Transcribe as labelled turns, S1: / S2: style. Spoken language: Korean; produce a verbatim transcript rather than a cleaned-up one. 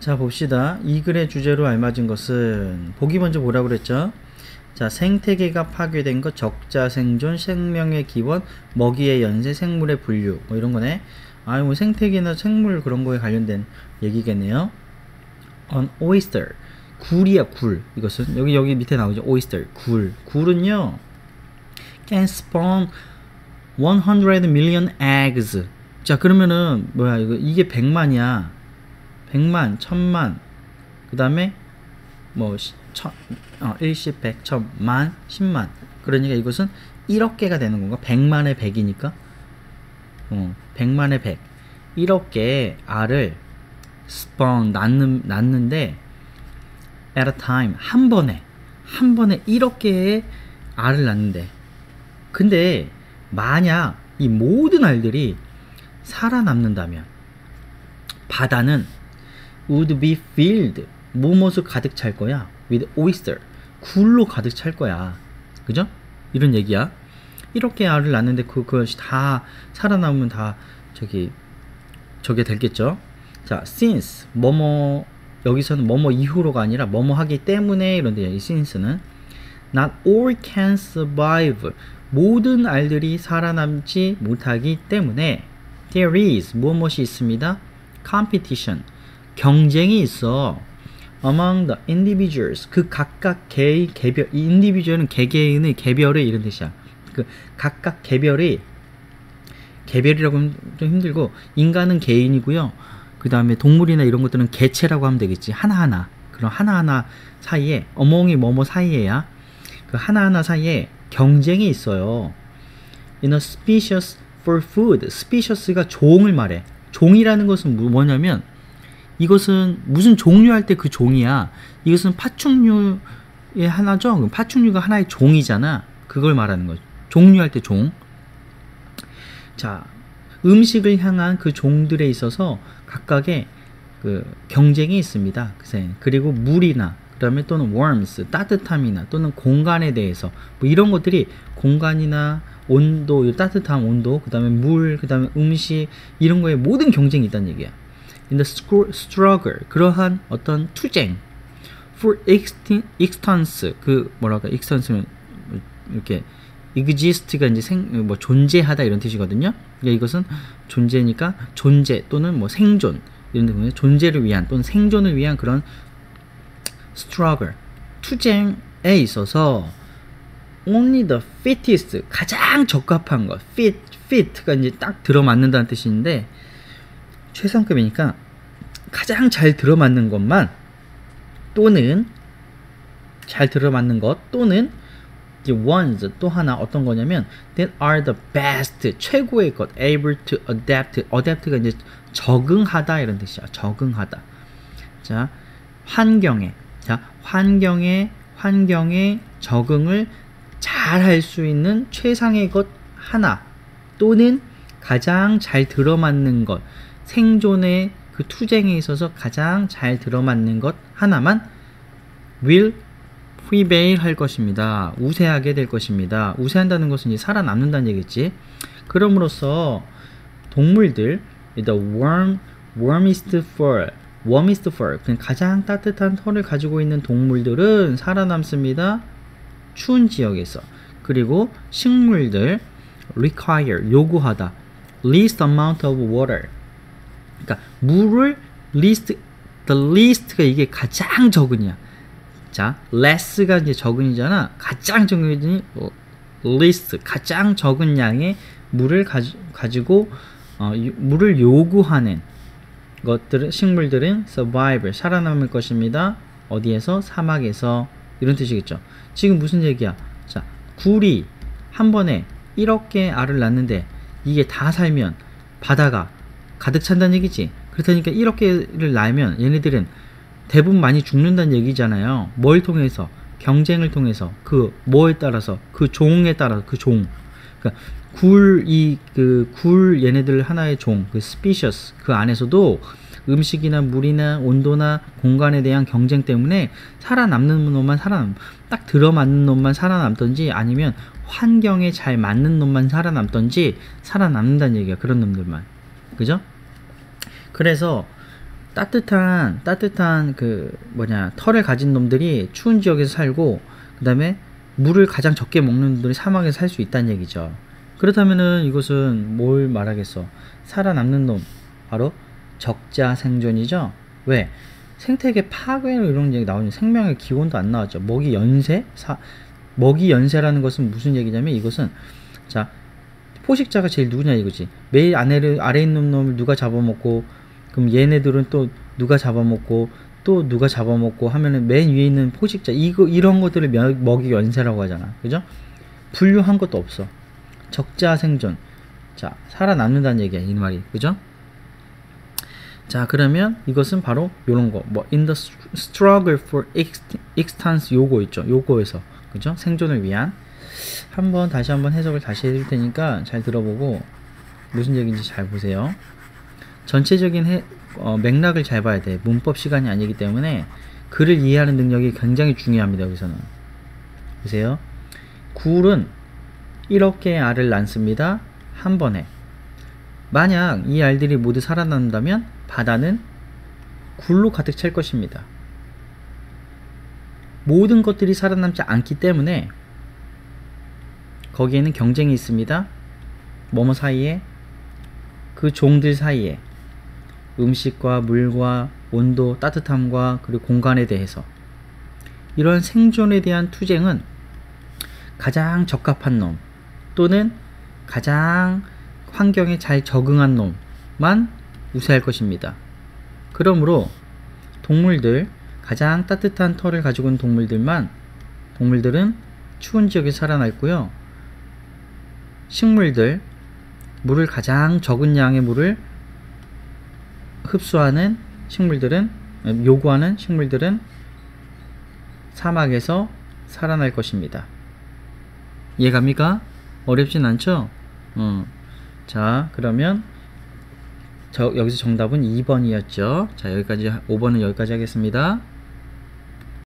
S1: 자, 봅시다. 이 글의 주제로 알맞은 것은 보기 먼저 뭐라고 그랬죠? 자, 생태계가 파괴된 것, 적자 생존, 생명의 기원, 먹이의 연쇄, 생물의 분류, 뭐 이런 거네. 아, 뭐 생태계나 생물 그런 거에 관련된 얘기겠네요. On oyster, 굴이야, 굴. 이것은 여기 여기 밑에 나오죠. oyster, 굴. 굴은요, can spawn one hundred million eggs. 자, 그러면은 뭐야 이거 이게 백만이야. 백만, 천만, 그 다음에 뭐 천, 어, 일십, 백, 천, 만, 십만. 그러니까 이것은 일억 개가 되는 건가? 백만의 백이니까 어, 백만의 백. 일억 개의 알을 spawn, 낳는, 낳는데 at a time, 한 번에 한 번에 일억 개의 알을 낳는데, 근데 만약 이 모든 알들이 살아남는다면 바다는 would be filled, 무엇으로 가득 찰 거야? with oyster, 굴로 가득 찰 거야. 그죠? 이런 얘기야. 이렇게 알을 낳는데 그, 그것이 다 살아남으면 다 저기 저게 되겠죠. 자, since 뭐뭐, 여기서는 뭐뭐 이후로가 아니라 뭐뭐 하기 때문에 이런데, 이 since는 not all can survive, 모든 알들이 살아남지 못하기 때문에 there is 무엇이 있습니다. competition, 경쟁이 있어. among the individuals, 그 각각 개의 개별, 이 individual은 개개인의 개별의 이런 뜻이야. 그 각각 개별이, 개별이라고 하면 좀 힘들고, 인간은 개인이고요. 그 다음에 동물이나 이런 것들은 개체라고 하면 되겠지. 하나하나. 그럼 하나하나 사이에, among이 뭐뭐 사이에야. 그 하나하나 사이에 경쟁이 있어요. in a species for food. species가 종을 말해. 종이라는 것은 뭐냐면, 이것은 무슨 종류 할 때 그 종이야. 이것은 파충류의 하나죠. 그럼 파충류가 하나의 종이잖아. 그걸 말하는 거죠. 종류 할 때 종. 자, 음식을 향한 그 종들에 있어서 각각의 그 경쟁이 있습니다. 그리고 물이나 그 다음에 또는 warmth, 따뜻함이나 또는 공간에 대해서 뭐 이런 것들이, 공간이나 온도, 따뜻함, 온도, 그 다음에 물, 그 다음에 음식, 이런 거에 모든 경쟁이 있다는 얘기야. in the struggle, 그러한 어떤 투쟁, for existence, 그 뭐랄까, existence는 이렇게 exist가 이제 생, 뭐 존재하다 이런 뜻이거든요. 그러니까 이것은 존재니까 존재 또는 뭐 생존 이런 데문에 존재를 위한 또는 생존을 위한 그런 struggle, 투쟁에 있어서 only the fittest, 가장 적합한 것, fit, fit가 이제 딱 들어맞는다는 뜻인데, 최상급이니까 가장 잘 들어맞는 것만, 또는 잘 들어맞는 것, 또는 the ones, 또 하나 어떤 거냐면 that are the best, 최고의 것, able to adapt, adapt가 이제 적응하다 이런 뜻이야. 적응하다. 자, 환경에, 자, 환경에, 환경에 적응을 잘 할 수 있는 최상의 것 하나, 또는 가장 잘 들어맞는 것, 생존의 그 투쟁에 있어서 가장 잘 들어맞는 것 하나만 will prevail 할 것입니다. 우세하게 될 것입니다. 우세한다는 것은 이제 살아남는다는 얘기겠지. 그럼으로써 동물들, the warm, warmest fur, warmest fur, 가장 따뜻한 털을 가지고 있는 동물들은 살아남습니다. 추운 지역에서. 그리고 식물들, require, 요구하다, least amount of water, 그러니까 물을 least, the least가 이게 가장 적은이야. 자, less가 이제 적은이잖아. 가장 적은이 어, least, 가장 적은 양의 물을 가지, 가지고 어, 물을 요구하는 것들은, 식물들은 survive, 살아남을 것입니다. 어디에서? 사막에서. 이런 뜻이겠죠. 지금 무슨 얘기야? 자, 굴이 한 번에 일억 개의 알을 낳는데 이게 다 살면 바다가 가득 찬다는 얘기지. 그렇다니까 일억 개를 낳으면 얘네들은 대부분 많이 죽는다는 얘기잖아요. 뭘 통해서? 경쟁을 통해서. 그 뭐에 따라서? 그 종에 따라서. 그 종. 그러니까 굴, 이 그 굴 얘네들 하나의 종, 그 species, 그 안에서도 음식이나 물이나 온도나 공간에 대한 경쟁 때문에 살아남는 놈만 살아남, 딱 들어맞는 놈만 살아남던지, 아니면 환경에 잘 맞는 놈만 살아남던지 살아남는다는 얘기야. 그런 놈들만. 그죠? 그래서 따뜻한 따뜻한 그 뭐냐 털을 가진 놈들이 추운 지역에서 살고, 그 다음에 물을 가장 적게 먹는 놈들이 사막에서 살 수 있다는 얘기죠. 그렇다면은 이것은 뭘 말하겠어? 살아남는 놈, 바로 적자 생존이죠. 왜? 생태계 파괴 이런 얘기 나오는, 생명의 기원도 안 나왔죠. 먹이 연쇄? 사, 먹이 연쇄라는 것은 무슨 얘기냐면, 이것은 자 포식자가 제일 누구냐 이거지. 매일 아래를 아래 있는 놈을 누가 잡아먹고, 그럼 얘네들은 또 누가 잡아먹고, 또 누가 잡아먹고 하면은 맨 위에 있는 포식자, 이거 이런 것들을 먹이 연쇄라고 하잖아. 그죠? 분류한 것도 없어. 적자 생존. 자, 살아남는다는 얘기야, 이 말이. 그죠? 자, 그러면 이것은 바로 요런 거. 뭐 in the struggle for existence, 요거 있죠. 요거에서. 그죠? 생존을 위한. 한번 다시 한번 해석을 다시 해줄 테니까 잘 들어보고 무슨 얘기인지 잘 보세요. 전체적인 해, 어, 맥락을 잘 봐야 돼. 문법 시간이 아니기 때문에 글을 이해하는 능력이 굉장히 중요합니다. 여기서는 보세요. 굴은 일억 개의 알을 낳습니다. 한 번에. 만약 이 알들이 모두 살아난다면 바다는 굴로 가득 찰 것입니다. 모든 것들이 살아남지 않기 때문에 거기에는 경쟁이 있습니다. 뭐뭐 사이에, 그 종들 사이에, 음식과 물과 온도, 따뜻함과 그리고 공간에 대해서. 이런 생존에 대한 투쟁은 가장 적합한 놈, 또는 가장 환경에 잘 적응한 놈만 우세할 것입니다. 그러므로 동물들, 가장 따뜻한 털을 가지고 있는 동물들만, 동물들은 추운 지역에 살아남고요. 식물들, 물을 가장 적은 양의 물을 흡수하는 식물들은, 요구하는 식물들은 사막에서 살아날 것입니다. 이해갑니까? 어렵진 않죠? 어. 자, 그러면 저 여기서 정답은 이 번이었죠. 자, 여기까지, 오 번은 여기까지 하겠습니다.